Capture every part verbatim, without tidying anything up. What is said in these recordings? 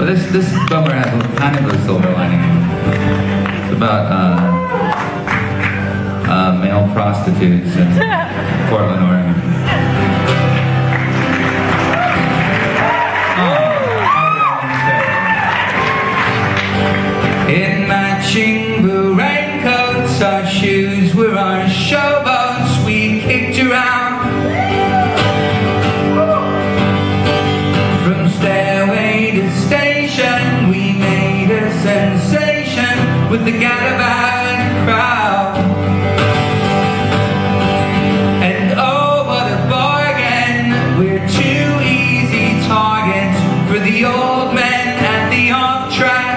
But this this bummer has a, kind of a silver lining. It's about uh, uh, male prostitutes in Portland, Oregon. In matching raincoats, our shoes were our showboats. We kicked around from stairway to station. We made a sensation with the Gallivant crowd. And oh, what a bargain! We're two easy targets for the old men at the off tracks.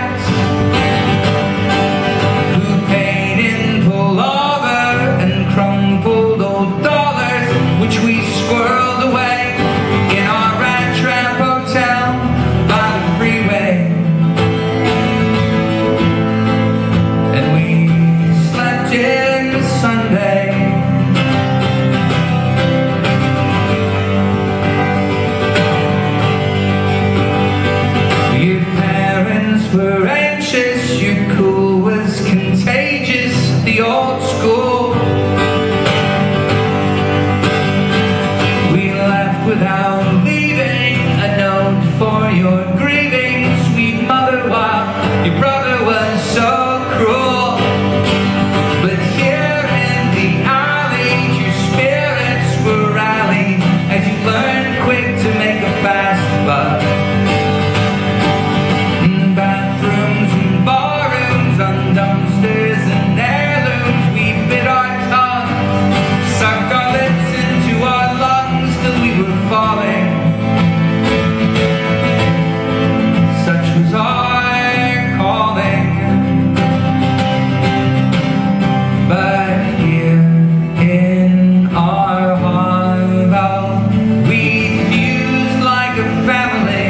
Which we squirreled away in our rat trap hotel by the freeway. And we slept in Sunday. Your parents were anxious, your cool was contagious, the old school. Without leaving a note for your grieving sweet mother, while your brother was so cruel. But here in the alley, your spirits were rallied as you learned quick to make a fast buck. Bathrooms and barrooms, on dumpsters and heirlooms, we bit our tongue, sucked our lips into our lungs till we were falling. Such was our calling. But here in our Harville, we fused like a family.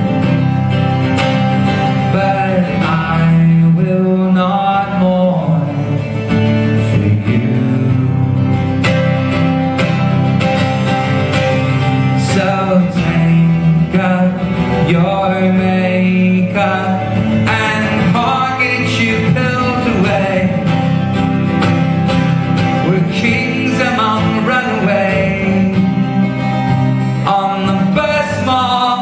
But I will not mourn for you. So take up your makeup and pocket your pills away. We're kings among runaway on the bus mall.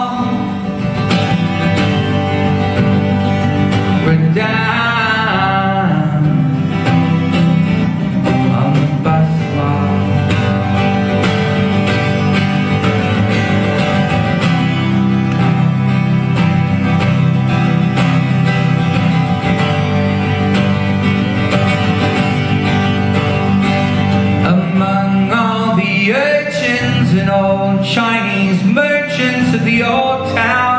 We're down on the bus mall. Among all the urchins and old Chinese merchants of the old town,